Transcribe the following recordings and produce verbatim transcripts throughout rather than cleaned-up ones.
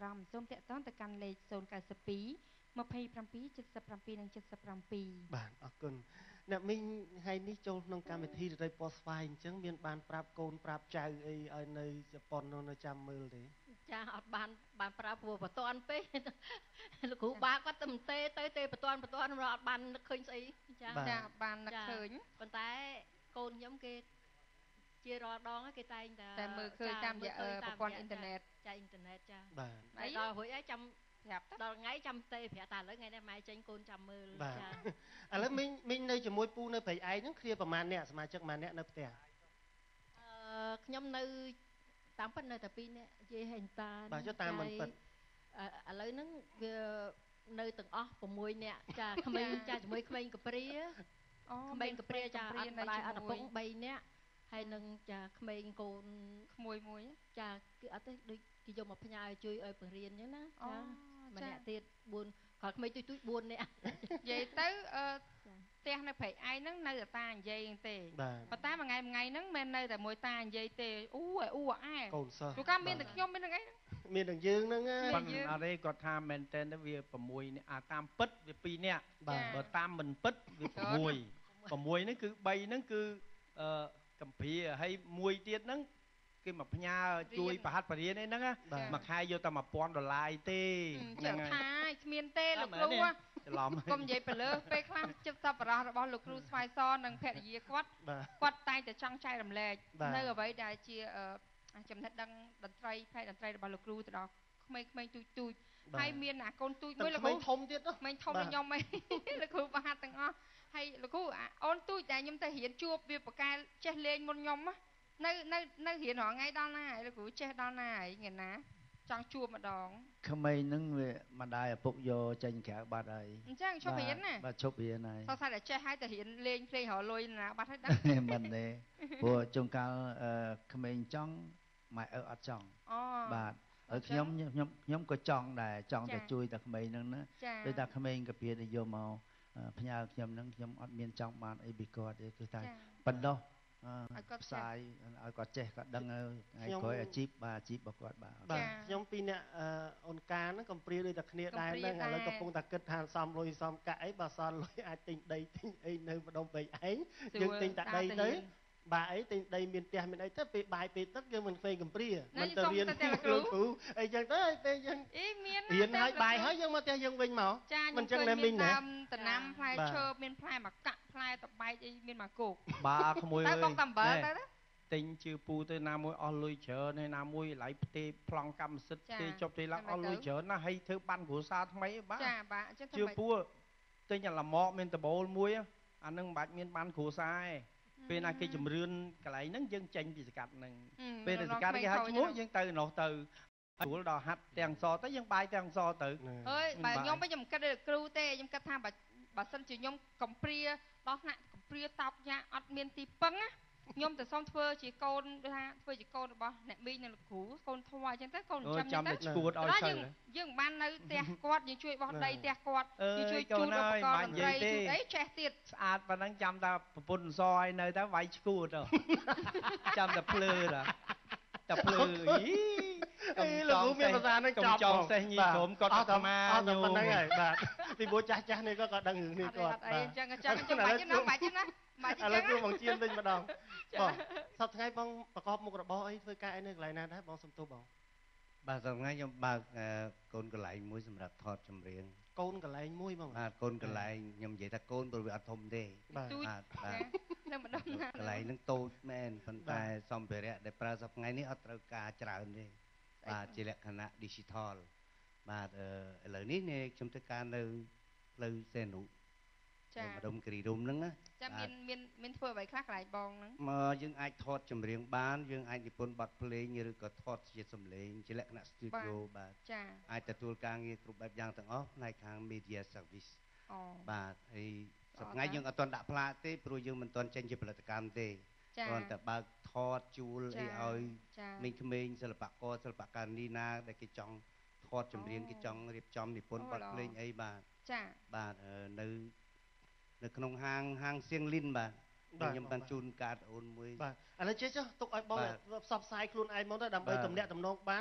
រម្មណ៍សូមតាក់ទងទៅកាន់លេខศูนย์ เก้า สอง ยี่สิบเจ็ด เจ็ดสิบเจ็ด និង เจ็ดสิบเจ็ดបាទអរគុណអ្នកមីងថ្ងៃនេះចូលក្នុងកម្មវិធីរីពណ៌ស្វាយអញ្ចឹងមានបានប្រាប់កូនប្រាប់ចៅអីឲ្យនៅជប៉ុននោះនៅចាំមើលទេចាអត់បានបានប្រាប់ព្រោះបតនពេកលោកគ្រូបាគាត់ទៅទេទៅទេបតនបតនអត់បាននឹកឃើញស្អីចាចាបាននឹកឃើញប៉ុន្តែកូនខ្ញុំគេជារាល់ដងគេតែងតែតែមើលឃើញតាមរយៈប្រព័ន្ធអ៊ីនធឺណិតចាអ៊ីនធឺណិតចាបាទហើយដល់រួចហើយចាំប្រាប់ដល់ថ្ងៃចាំទេប្រាប់តែឥឡូវថ្ងៃនេះម៉ែចេញកូនចាំមើលចាឥឡូវមីងមីងនៅជាមួយពូនៅព្រៃឯកហ្នឹងគ្នាប្រហែលអ្នកសមាជិកប្រហែលអ្នកនៅផ្ទះអឺខ្ញុំនៅតាមពិតនៅតែពីរនាក់យាយហេងតាបាទចុះតាមមិនពិតឥឡូវហ្នឹងវានៅទាំងអស់៦នាក់ចាក្មេងចាជាមួយក្មេងកព្រាអូក្មេងកព្រាចាអត់ម្ដាយអត់ឪពុកបីនាក់ហើយនឹងចាក្មេងកូនក្មួយមួយចាគឺអត់ទេដូចគេយកមកផ្ញើជួយឲ្យបង្រៀនអញ្ចឹងណាចាម្នាក់ទៀតបួនគាត់ក្មេងទុយទុយបួននាក់និយាយទៅអឺផ្ទះនៅព្រៃឯកហ្នឹងនៅតែតានិយាយទេប៉ុន្តែមួយថ្ងៃមួយថ្ងៃហ្នឹងមិននៅតែមួយតានិយាយទេអ៊ូអ៊ូអែកូនសិស្សព្រោះកាមានតែខ្ញុំមានហ្នឹងឯងមានតែយើងហ្នឹងប៉ុន្តែអត់ទេគាត់ថាមែនតើវា៦នាក់អាតាមពិតវាពីរនាក់បើតាមមិនពិតវា6 6ហ្នឹងគឺ3ហ្នឹងគឺអឺកម្ភាហើយមួយទៀតហ្នឹងគេមកផ្ញើជួយប្រហាត់បរិញ្ញាអីហ្នឹងមួយខែយកតែ1000ដុល្លារទេហ្នឹងហើយគ្មានទេលោកគ្រូច្រឡំកុំនិយាយទៅលើពេលខ្លះចិត្តសប្បុរសរបស់លោកគ្រូស្វាយសនិងភរិយាគាត់គាត់តែងតែចង់ចែករំលែកនៅអ្វីដែលជាចំណេះដឹងតន្ត្រីផ្នែកតន្ត្រីរបស់លោកគ្រូទៅដល់ក្មេងៗទូចទូចហើយមានអាកូនទូចមួយលោកគ្រូធំទៀតក្មេងធំដូចខ្ញុំអីលោកគ្រូប្រហាត់ទាំងអស់ហើយលោកគ្រូអូនទូចតែខ្ញុំទៅរៀនជួបវាប្រកែចេះលេងមុនខ្ញុំនៅនៅនៅរៀនរាល់ថ្ងៃដល់ណាហើយលោកគ្រូចេះដល់ណាហើយថ្ងៃណាចង់ជួបម្ដងក្មេងហ្នឹងវាម្ដាយឪពុកយកចេញក្រៅបាត់ហើយអញ្ចឹងឈប់រៀនណាបាទឈប់រៀនហើយសោះតែចេះហើយទៅរៀនលេងភ្លេងរលុយណាបាត់ហើយដែរមិនទេព្រោះជួនកាលក្មេងចង់ម៉ែឪអត់ចង់អូបាទហើយខ្ញុំខ្ញុំខ្ញុំក៏ចង់ដែរចង់តែជួយតែក្មេងហ្នឹងណាដូចតែក្មេងកាពីទៅយកមកផ្ញើខ្ញុំហ្នឹងខ្ញុំអត់មានចង់បានអីពីគាត់ទេគឺតែបណ្ដោះឲ្យគាត់ផ្សាយឲ្យគាត់ចេះគាត់ដឹងថ្ងៃក្រោយអាជីពបាទអាជីពរបស់គាត់បាទខ្ញុំពីរអ្នកអូនកាហ្នឹងកំព្រាដូចតែគ្នាដែរហ្នឹងឥឡូវកំពុងតែគិតថាសំលុយសំកាក់អីបើសល់លុយអាចទិញដីទិញអីនៅម្ដុំបីឯងយើងទិញតែដីទៅបាទអីទិញដីមានផ្ទះមានអីទៅពេលបាយពេលទឹកយើងមិនខ្វែងកំព្រាមិនទៅរៀនគ្រូគ្រូអីចឹងទៅពេលយើងអីមានរៀនហើយបាយហើយយើងមកផ្ទះយើងវិញមកមិនចឹងតែមីងណាតំណាំផ្លែឈើមានផ្លែមកកាក់ផ្លែតបែកអីមានមកគោកបាទក្មួយអើយតែបងតំបើទៅទិញជឿពូទៅណាមួយអស់លុយច្រើនហើយណាមួយឡៃផ្ទេប្លង់កម្មសិទ្ធិទេចុះទេឡើងអស់លុយច្រើនណាហើយធ្វើបានគ្រួសារថ្មីបាទចាបាទអញ្ចឹងជឿពូទិញអាឡម៉កមានដបូលមួយអានឹងមិនបាច់មានបានគ្រួសារទេពេលណាគេជំរឿនកន្លែងហ្នឹងយើងចេញពីសកាត់ហ្នឹងពេលដែលសកាត់គេហៅឈ្មោះយើងទៅនោះទៅស្រួលដល់ហាត់ទាំងសទៅយើងបាយទាំងសទៅអើយបើខ្ញុំវិញខ្ញុំគិតដូចគ្រូទេខ្ញុំគិតថាបើបើសិនជាខ្ញុំកំព្រាដល់ថ្នាក់កំព្រាតោកយ៉ាអត់មានទីពឹងណាខ្ញុំទៅសុំធ្វើជាកូនថាធ្វើជាកូនរបស់អ្នកមីងនិងលោកគ្រូកូនធွာអញ្ចឹងទៅកូនចាំចាំតែឈួតឲ្យទៅយើងមិនបាននៅផ្ទះគាត់យើងជួយបោះដីផ្ទះគាត់យើងជួយជូនឧបករណ៍តន្ត្រីជួយអីចេះទៀតស្អាតប៉ុណ្ណឹងចាំតែប្រពន្ធសឲ្យនៅទៅវាយឈួតចាំតែភ្លើតែភ្លើអីអីលោកគ្រូមានភាសាហ្នឹងចប់ចង់សេះញីក្រុមគាត់អត់ស្មាអត់តែប៉ុណ្្នឹងហើយបាទពីព្រោះចាស់ចាស់នេះក៏គាត់ដឹងរឿងនេះគាត់អីអញ្ចឹងអញ្ចឹងអញ្ចឹងបាច់ណាបាច់ណាបាច់ឥឡូវគ្រូបងជៀនវិញម្ដងបងសប្តាហ៍ថ្ងៃបងប្រកបមុខរបរអីធ្វើការអីនៅកន្លែងណាដែរបងសុំទោសបងបាទសប្តាហ៍ថ្ងៃខ្ញុំបើកកូនកន្លែងមួយសម្រាប់ថតចម្រៀងកូនកន្លែងមួយបងបាទកូនកន្លែងខ្ញុំនិយាយថាកូនព្រោះវាអត់ធំទេបាទបាទនៅម្ដងណាកន្លែងហ្នឹងតូចមែនប៉ុន្តែសម្ភារៈដែលប្រើសប្តាហ៍ថ្ងៃនេះអត់ត្រូវការច្រើនទេបាទជាលក្ខណៈ digital បាទឥឡូវនេះខ្ញុំធ្វើការនៅផ្លូវសេនុចាម្ដុំគិរីរំហ្នឹងណាចាមានមានមានធ្វើអ្វីខ្លះកន្លែងបងហ្នឹងមកយើងអាចថតចម្រៀងបានយើងអាចនិពន្ធបទភ្លេងឬក៏ថតជាសំឡេងជាលក្ខណៈ studio បាទចាអាចទទួលការងារគ្រប់បែបយ៉ាងទាំងអស់ផ្នែកខាង media service អូបាទហើយសប្តាហ៍ថ្ងៃយើងអត់ទាន់ដាក់ផ្លាកទេព្រោះយើងមិនទាន់ចេញជាផលិតកម្មទេគ្រាន់តែបើកថតជួលអីឲ្យក្មេងៗសិល្បករសិល្បករនីណាដែលគេចង់ថតចម្រៀងគេចង់រៀបចំនិពន្ធបទភ្លេងអីបាទចាបាទនៅនៅក្នុងហាងហាងសៀងលីនបាទខ្ញុំបានជូនកាតអូនមួយបាទឥឡូវចេះចុះទុកឲ្យបងផ្សព្វផ្សាយខ្លួនឯងមកទៅដើម្បីតំណាក់តំណងបាន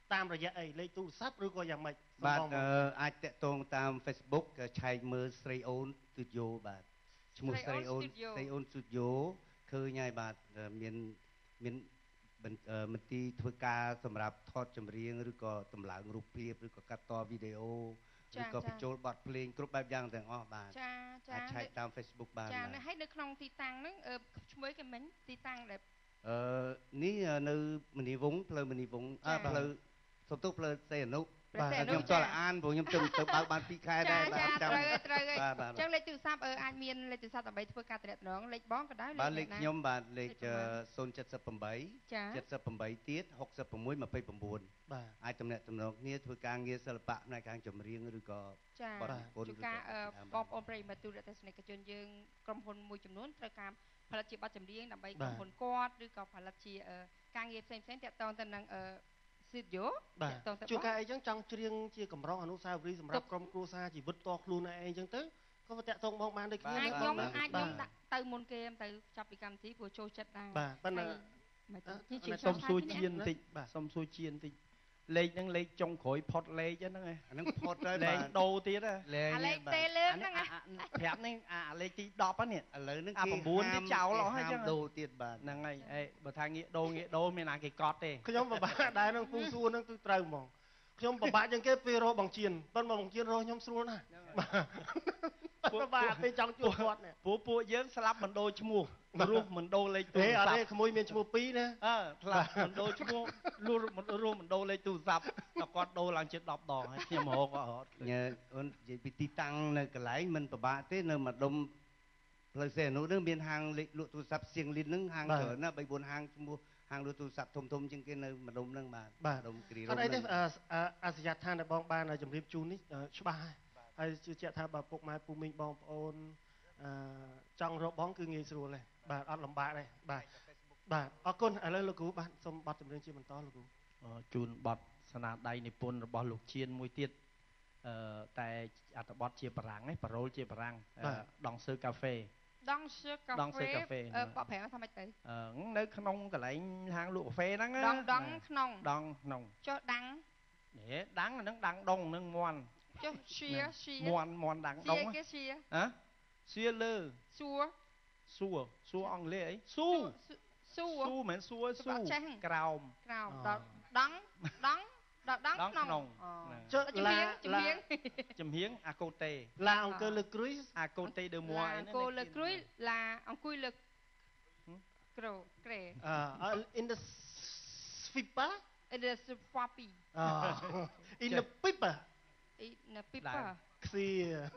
តាមរយៈអីលេខទូរស័ព្ទឬក៏យ៉ាងម៉េចបាទអាចតាក់ទងតាម Facebook ឆែកមើលស្រីអូន Studio បាទឈ្មោះស្រីអូនស្រីអូន Studio ឃើញហើយបាទមានមានមន្ទីរធ្វើការសម្រាប់ថតចម្រៀងឬក៏តម្លើងរូបភាពឬក៏កាត់តវីដេអូឬក៏បញ្ចូលបទភ្លេងគ្រប់បែបយ៉ាងទាំងអស់បាទចាចាអាចឆែកតាម Facebook បានចាហើយនៅក្នុងទីតាំងហ្នឹងឈ្មោះគេមិញទីតាំងដែលអឺនេះនៅមនីវងផ្លូវមនីវងអើផ្លូវសុំទោសផ្លូវសេអនុបាទខ្ញុំតើអានព្រោះខ្ញុំទៅទៅបើកបានពីរខែដែរបាទចាំត្រូវត្រូវអញ្ចឹងលេខទូរស័ព្ទអាចមានលេខទូរស័ព្ទដើម្បីធ្វើការតំណងលេខបងក៏ដែរបាទលេខខ្ញុំបាទលេខศูนย์ เจ็ด แปด เจ็ด แปด ទៀតหกสิบหก ยี่สิบเก้าបាទអាចតំណែងតំណងគ្នាធ្វើការងារសិល្បៈផ្នែកខាងចម្រៀងឬក៏បទគុណឬការបងប្អូនប្រិយមិត្តទូរទស្សនិកជនយើងក្រុមហ៊ុនមួយចំនួនត្រូវការផលិតជាបទចម្រៀងដើម្បីក្រុមហ៊ុនគាត់ឬក៏ផលិតជាការងារផ្សេងៗតាក់ទងទៅនឹងស៊ីតយោបាទជួនកាលអីចឹងចង់ច្រៀងជាកម្រងអនុស្សាវរីយ៍សម្រាប់ក្រុមគ្រួសារជីវិតតខ្លួនឯងចឹងទៅក៏តាក់ទងបងបានដូចគ្នាអាចខ្ញុំអាចខ្ញុំដាក់ទៅមុនគេទៅចាប់ពីកម្មវិធីព្រោះចូលចិត្តដែរបាទប៉ុន្តែសុំសួរជាបន្តិចបាទសុំសួរជាបន្តិចលេខហ្នឹងលេខចុងក្រោយផុតលេខហ្នឹងអាហ្នឹងផុតហើយលេខដូរទៀតលេខទេលើហ្នឹងប្រាប់នេះអាលេខទីដប់ហ្នឹងឥឡូវហ្នឹងអា9ទៀតចោលអស់ហើយចឹងដូរទៀតបាទហ្នឹងហើយអេបើថាងាកដូរងាកដូរមានណាគេកត់ទេខ្ញុំពិបាកដែរនឹងពូសួរហ្នឹងគឺត្រូវហ្មងខ្ញុំពិបាកជាងគេពេលរកបង្ជៀនប៉ុន្តែបង្ជៀនរកខ្ញុំស្រួលណាស់ពិបាកពេលចង់ជួបគាត់នេះព្រោះពួកយើងស្លាប់មិនដូរឈ្មោះរស់មិនដូរលេខទូរស័ព្ទអត់ទេក្មួយមានឈ្មោះពីរណាអើស្លាប់មិនដូរឈ្មោះលុះរស់មិនដូរលេខទូរស័ព្ទតែគាត់ដូរឡើងជិតដប់ដងហើយខ្ញុំរកគាត់រត់ញ៉ើអូននិយាយពីទីតាំងនៅកន្លែងមិនពិបាកទេនៅម្ដុំផ្លូវសេអនុនឹងមានហាងលេខលក់ទូរស័ព្ទសៀងលីននឹងហាងច្រើនណាបីបួនហាងឈ្មោះហាងលក់ទូរស័ព្ទធំធំជាងគេនៅម្ដុំហ្នឹងបាទម្ដុំគ្រីរ៉ូអត់អីទេអាសយដ្ឋានដែលបងបានជម្រាបជូននេះច្បាស់ហើយជឿជាក់ថាបើពុកម៉ែពូមីងបងប្អូនអឺចង់រកបងគឺងាយស្រួលទេបាទអត់លំបាកទេបាទបាទអរគុណឥឡូវលោកគ្រូបាទសូមប័ណ្ណចម្រៀងជាបន្តលោកគ្រូជូនប័ណ្ណស្នាដៃនិពន្ធរបស់លោកជៀនមួយទៀតអឺតែអត្ថបទជាបារាំងឯងប៉ារ៉ូលជាបារាំងដងសើកាហ្វេដងសើកាហ្វេអឺបកប្រែថាម៉េចទៅអឺនៅក្នុងកន្លែងហាងលក់កាហ្វេហ្នឹងដងដងក្នុងដងក្នុងចុះដាំងនេះដាំងហ្នឹងដាំងដងហ្នឹងមន់ចុះសៀសៀមន់មន់ដាំងដងគេសៀហ៎សៀលើសួរសួរសួរអង់គ្លេសអីស៊ូស៊ូស៊ូមិនសួរស៊ូក្រោមក្រោមដល់ដងដងដល់ដងក្នុងចុះឡាជំហៀងជំហៀងអាកូតេឡាអង្គើលើគ្រុយអាកូតេដឺមួអីអង្គើលើគ្រុយឡាអង្គុយលើក្រោក្រេអឺ in the swipa in the swapi in the pipa in the pipa ខ្សៀ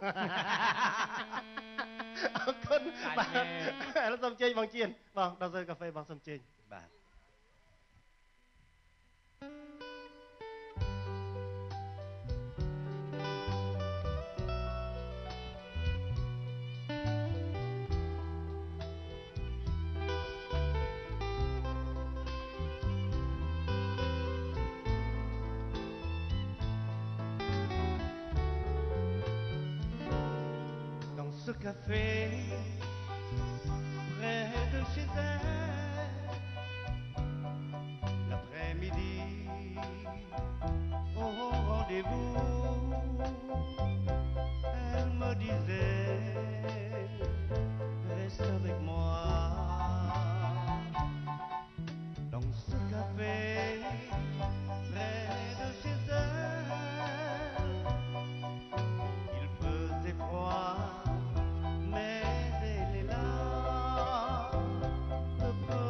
អរគុណបាទឥឡូវសូមជើញបងជៀនបងដល់សើកាហ្វេបងសូមជើញបាទ café près de chez elle l'après-midi au rendez-vous elle me disait reste avec moi dans ce café près de chez elle il faisait froid mais elle est là, le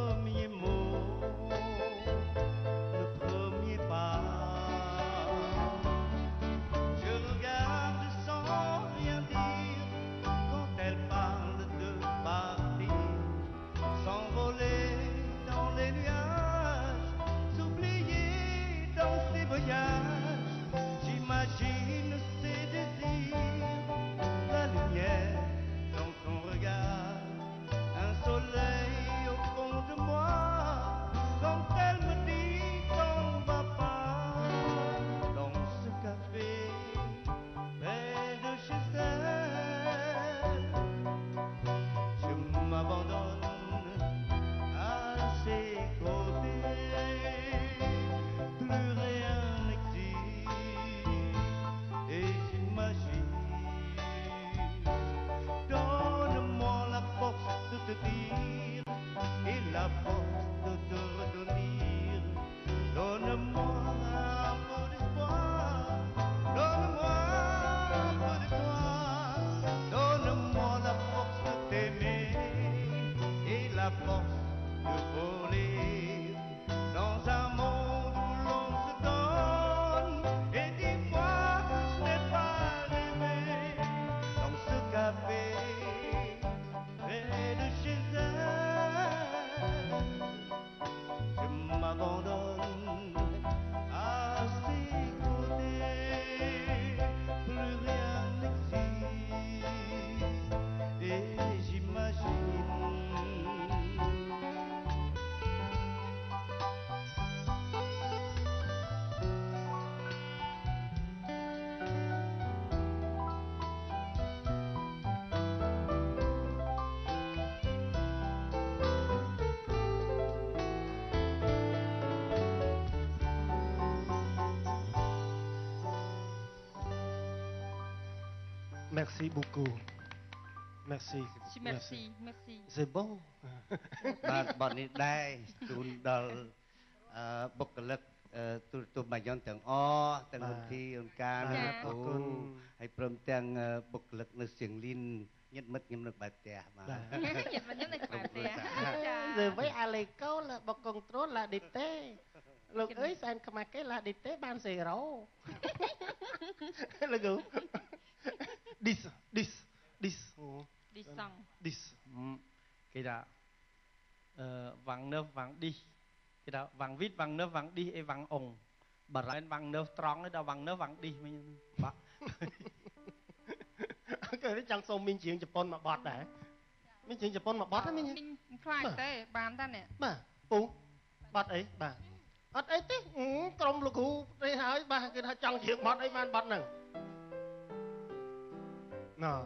merci beaucoup merci merci merci c'est bon បាទបទនេះដែរជូនដល់អឺបុគ្គលិកទូរទស្សន៍បាយ័នទាំងអស់ទាំងលោកធីអូនកានិងលោកគ្រូហើយព្រមទាំងបុគ្គលិកនៅសៀងលីនញាតិមិត្តខ្ញុំនៅបែបផ្ទះបាទញាតិមិត្តខ្ញុំនៅបែបផ្ទះ giờ với Aleco là bậc control là địch têលោកអើយសែនខ្មាស់គេឡាឌីតេបានសេរ៉ូលោក dis dis dis dis song dis គេថាអឺវាំង nerve វាំង dis គេថាវាំង vít វាំង nerve វាំង dis អីវាំងអងបារ៉ែនវាំង nerve ត្រង់ទេដល់វាំង nerve វាំង dis វិញបាទគេចង់សូមមីងជាងជប៉ុនមកបត់ដែរមីងជាងជប៉ុនមកបត់ហ្នឹងមីងខ្លាចទេបានតានេះបាទពូបត់អីបាទអត់អីទេក្រុមលោកគ្រូនេះហើយបាទគេថាចង់ជាងបត់អីបានបត់ហ្នឹងណ៎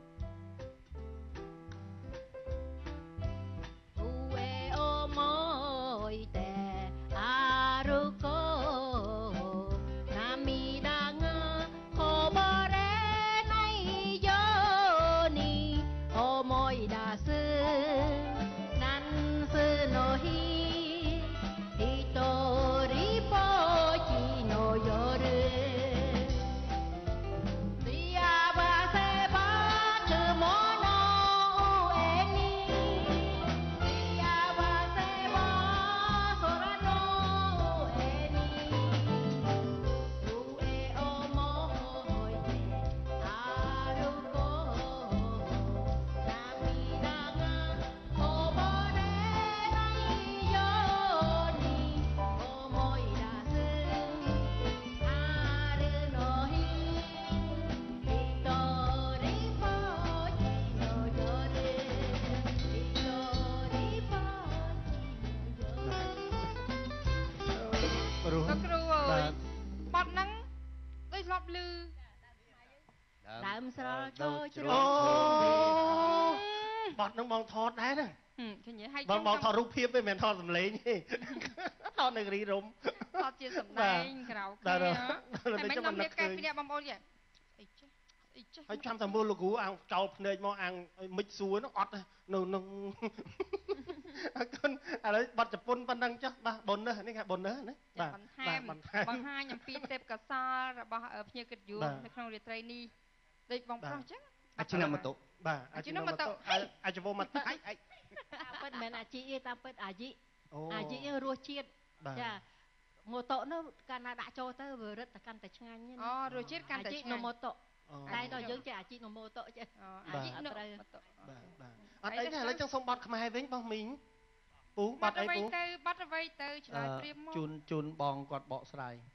បត់នឹងបងថតដែរណាឃើញហើយបងបងថតរូបភាពទេមិនមែនថតសម្លេងទេថតនៅរីរំថតជាសម្ដែងក្រៅគេតែមិនខ្ញុំមានកែពីអ្នកបងប្អូនយ៉ាអីចេះអីចេះហើយចាំតែមើលលោកគ្រូអាំងចោលភ្នែកមកអាំងមិចសួរនោះអត់នៅនឹងអរគុណឥឡូវបត់ជប៉ុនប៉ុណ្ណឹងចុះបាទបុននេះនេះគេបុននេះណាបាទបន្ថែមបង្ហាញអំពីទេពកោសល្យរបស់ភ្ញៀវកិត្តិយសនៅក្នុងរាត្រីនេះដូចបងប្រុសអញ្ចឹងអាជីណម៉ូតូបាទអាជីណម៉ូតូអាជីវម៉ូតូអាយតាមពិតមិនមែនអាជីទេតាមពិតអាជីអាជីរសជាតិចាម៉ូតូនោះកាលណាដាក់ចូលទៅវារឹតតែកាន់តែឆ្ងាញ់អូរសជាតិកាន់តែឆ្ងាញ់ម៉ូតូតែដល់យើងចេះអាជីម៉ូតូចេះអាជីត្រូវបាទបាទអត់អីទេឥឡូវចង់សុំបត់ខ្មែរវិញបងមីងពូបត់អីពូទៅបត់អ្វីទៅឆ្លើយព្រាមមកជូនជូនបងគាត់បកស្រាយ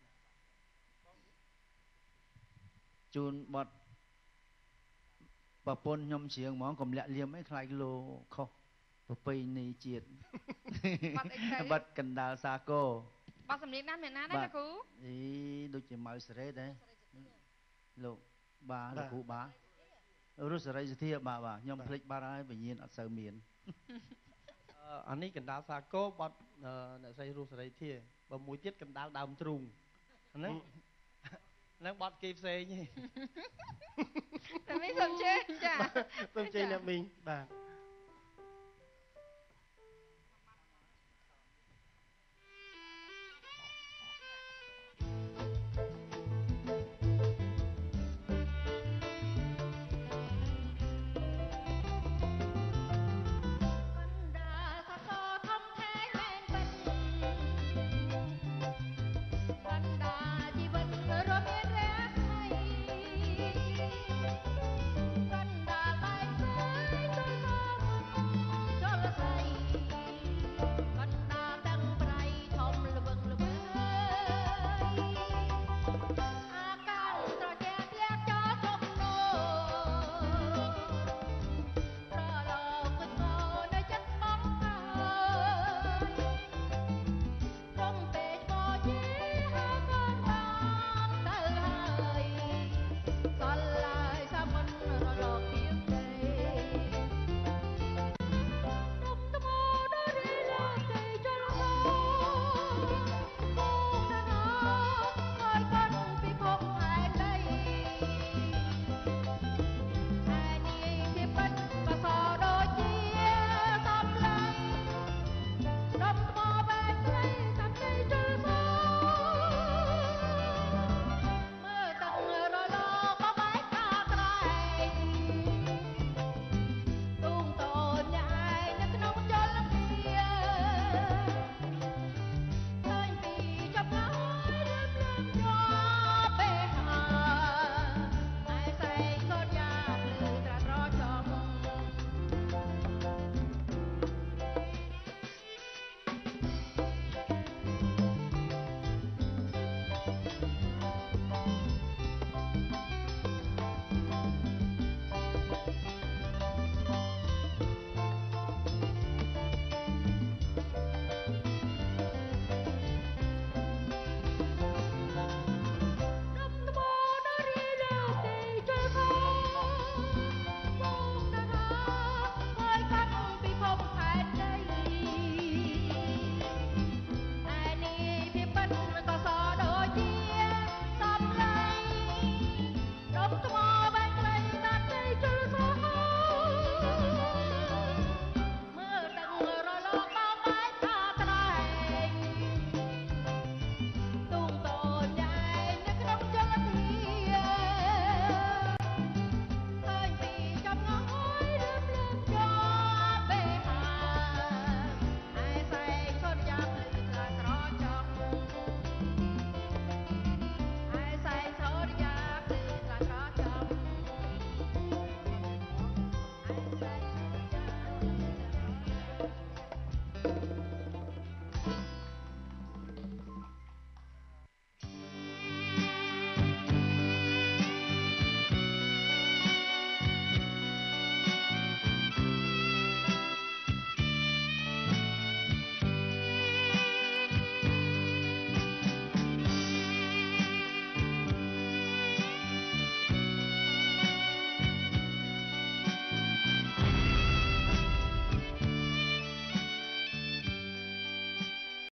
ជូនបត់ប្រពន្ធខ្ញុំច្រៀងហ្មងកុំលាក់លៀមអីខ្លាចលោខុសប្រពៃណីជាតិបត់អីទៅបត់កណ្ដាលសាគរបត់សំនៀងណាស់មានណាដែរណាគ្រូអីដូចជាម៉ៅសេរីដែរលោកបាលោកគ្រូបារុស្សេរីសុធាបាទបាទខ្ញុំភ្លេចបាត់ហើយវិញ្ញាណអត់សូវមានអានេះកណ្ដាលសាគរបត់អ្នកស្រីរុស្សេរីធាបើមួយទៀតកណ្ដាលដើមទ្រូងហ្នឹងនឹងបត់គេផ្សេងទេតែមិនសំជេចាសំជេអ្នកមីងបាទ